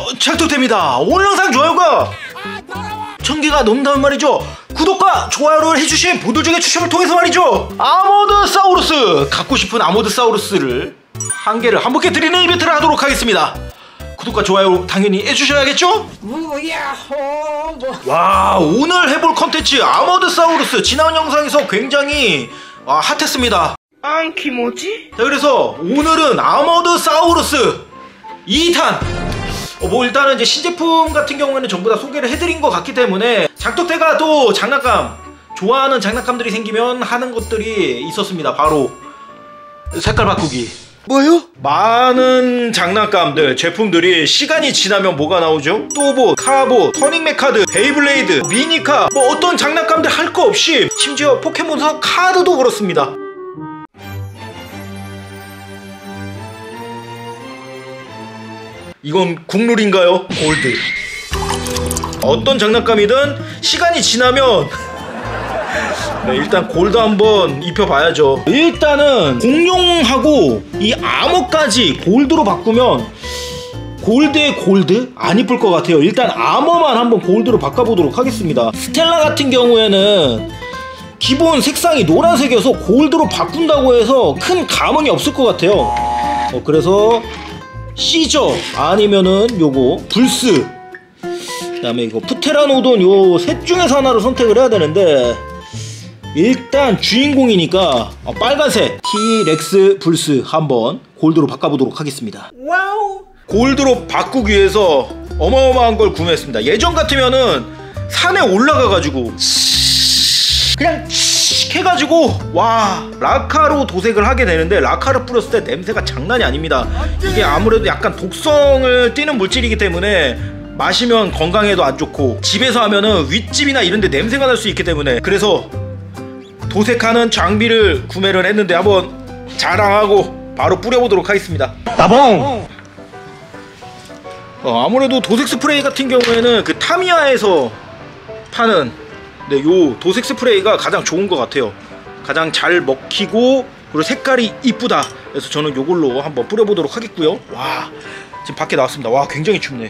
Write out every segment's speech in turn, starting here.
작두됩니다. 오늘 영상 좋아요가 1000개가 넘는다면 말이죠. 구독과 좋아요를 해주신 분들 중에 추첨을 통해서 말이죠, 아모드사우루스, 갖고 싶은 아모드사우루스를 한 개를 한 분께 드리는 이벤트를 하도록 하겠습니다. 구독과 좋아요 당연히 해주셔야겠죠? 와, 오늘 해볼 컨텐츠 아모드사우루스 지난 영상에서 굉장히 핫했습니다. 키모지? 자, 그래서 오늘은 아모드사우루스 2탄. 뭐 일단은 이제 신제품 같은 경우에는 전부 다 소개를 해드린 것 같기 때문에 작두태가 또 장난감, 좋아하는 장난감들이 생기면 하는 것들이 있었습니다. 바로 색깔 바꾸기. 뭐요? 많은 장난감들, 제품들이 시간이 지나면 뭐가 나오죠? 또보, 카보, 터닝메카드, 베이블레이드, 미니카, 뭐 어떤 장난감들 할 거 없이 심지어 포켓몬서 카드도 그렇습니다. 이건 국룰인가요? 골드. 어떤 장난감이든 시간이 지나면 네, 일단 골드 한번 입혀봐야죠. 일단은 공룡하고 이 암호까지 골드로 바꾸면 골드에 골드? 안 이쁠 것 같아요. 일단 암호만 한번 골드로 바꿔보도록 하겠습니다. 스텔라 같은 경우에는 기본 색상이 노란색이어서 골드로 바꾼다고 해서 큰 감흥이 없을 것 같아요. 그래서 시저 아니면은 요거 불스, 그 다음에 이거 프테라노돈, 요 셋 중에서 하나를 선택을 해야 되는데 일단 주인공이니까 빨간색 티렉스 불스 한번 골드로 바꿔보도록 하겠습니다. 와우. 골드로 바꾸기 위해서 어마어마한 걸 구매했습니다. 예전 같으면은 산에 올라가가지고 그냥 해가지고 와, 라카로 도색을 하게 되는데 라카를 뿌렸을 때 냄새가 장난이 아닙니다. 이게 아무래도 약간 독성을 띠는 물질이기 때문에 마시면 건강에도 안 좋고 집에서 하면은 윗집이나 이런데 냄새가 날 수 있기 때문에, 그래서 도색하는 장비를 구매를 했는데 한번 자랑하고 바로 뿌려보도록 하겠습니다. 따봉! 아무래도 도색 스프레이 같은 경우에는 그 타미야에서 파는 요 도색 스프레이가 가장 좋은 것 같아요. 가장 잘 먹히고 그리고 색깔이 이쁘다. 그래서 저는 요걸로 한번 뿌려보도록 하겠고요. 와, 지금 밖에 나왔습니다. 와, 굉장히 춥네.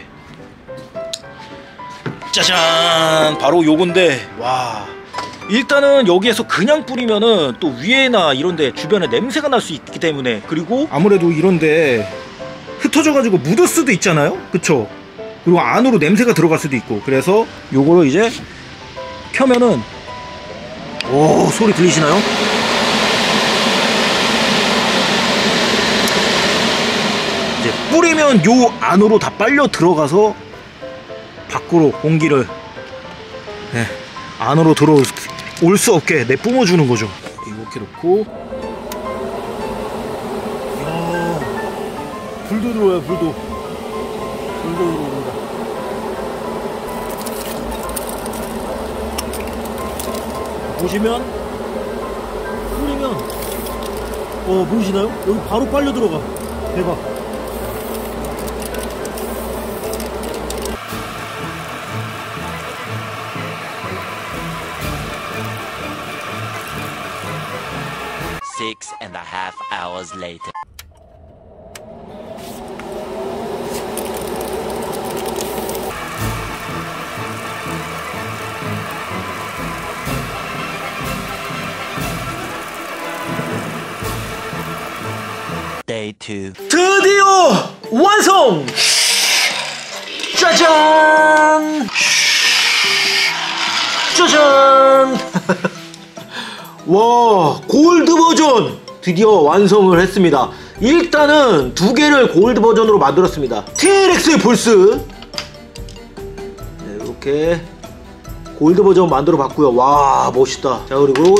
짜잔, 바로 요건데, 와, 일단은 여기에서 그냥 뿌리면은 또 위에나 이런데 주변에 냄새가 날 수 있기 때문에, 그리고 아무래도 이런데 흩어져가지고 묻을 수도 있잖아요, 그쵸? 그리고 안으로 냄새가 들어갈 수도 있고, 그래서 요거를 이제 켜면은, 오, 소리 들리시나요? 이제 뿌리면 요 안으로 다 빨려 들어가서 밖으로 공기를 안으로 들어올 수 없게 내뿜어 주는 거죠. 이렇게 놓고, 이야, 불도 들어와요. 불도 들어옵니다. 보시면 뿌리면 보이시나요? 여기 바로 빨려 들어가. 대박. Six and a half hours later. Day 2. 드디어 완성! 짜잔! 짜잔! 와, 골드 버전 드디어 완성을 했습니다. 일단은 두 개를 골드 버전으로 만들었습니다. 티렉스 불스, 네, 이렇게 골드 버전 만들어 봤고요. 와, 멋있다. 자, 그리고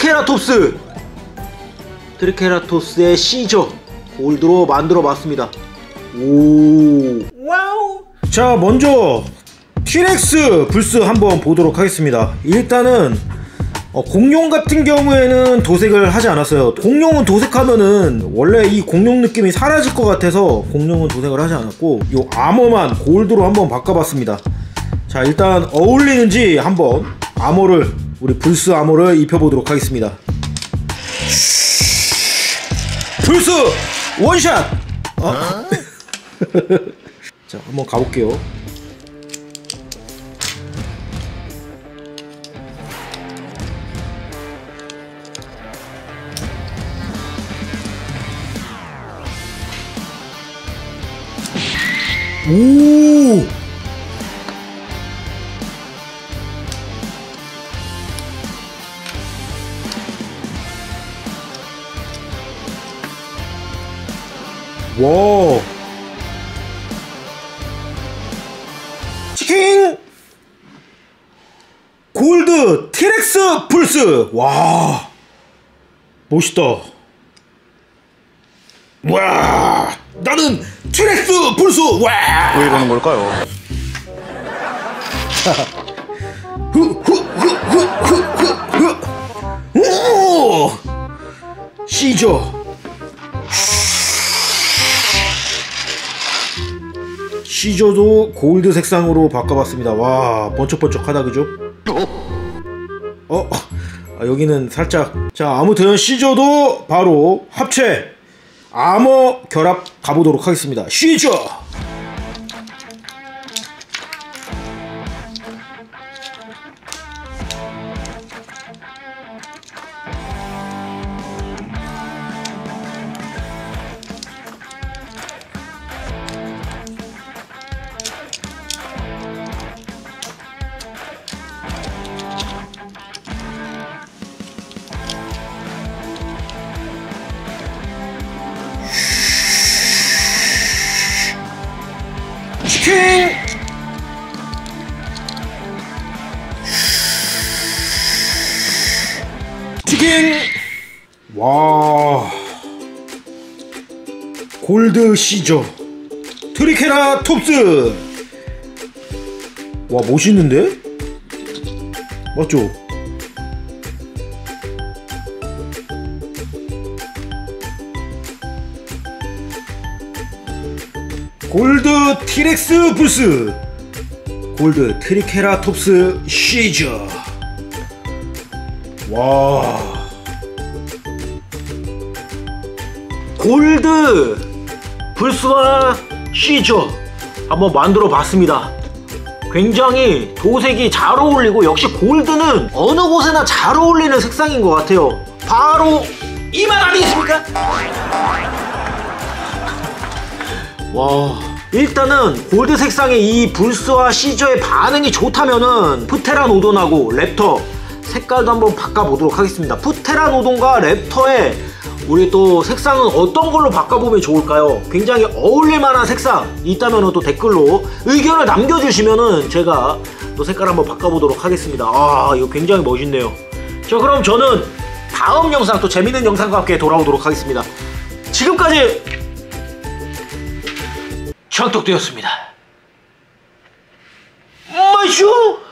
트리케라토스의 시저 골드로 만들어 봤습니다. 오, 와우. 자, 먼저 티렉스 불스 한번 보도록 하겠습니다. 일단은 공룡 같은 경우에는 도색을 하지 않았어요. 공룡은 도색하면은 원래 이 공룡 느낌이 사라질 것 같아서 공룡은 도색을 하지 않았고, 요 암호만 골드로 한번 바꿔봤습니다. 자, 일단 어울리는지 한번 암호를, 우리 불스 암호를 입혀보도록 하겠습니다. 불스 원샷! 자, 한번 가볼게요. 오! 와! 치킨! 골드 티렉스 플스! 와! 멋있다. 와! 나는 티렉스 플스! 와! 왜 이러는 걸까요? 오! 시저! 시저도 골드 색상으로 바꿔봤습니다. 와, 번쩍번쩍하다, 그죠? 여기는 살짝. 자, 아무튼 시저도 바로 합체 아머 결합 가보도록 하겠습니다. 시저! 치킨! 치킨! 와, 골드 시저 트리케라 톱스. 와, 멋있는데? 맞죠? 골드 티렉스 부스, 골드 트리케라톱스 시저. 와, 골드 불스와 시저 한번 만들어 봤습니다. 굉장히 도색이 잘 어울리고, 역시 골드는 어느 곳에나 잘 어울리는 색상인 것 같아요. 바로 이 말 아니겠습니까? 와, 일단은 골드 색상의 이 불스와 시저의 반응이 좋다면은 프테라노돈하고 랩터 색깔도 한번 바꿔보도록 하겠습니다. 프테라노돈과 랩터의 우리 또 색상은 어떤 걸로 바꿔보면 좋을까요? 굉장히 어울릴만한 색상 있다면 또 댓글로 의견을 남겨주시면은 제가 또 색깔 한번 바꿔보도록 하겠습니다. 아, 이거 굉장히 멋있네요. 자, 그럼 저는 다음 영상 또 재밌는 영상과 함께 돌아오도록 하겠습니다. 지금까지 청톡되었습니다. 마쇼!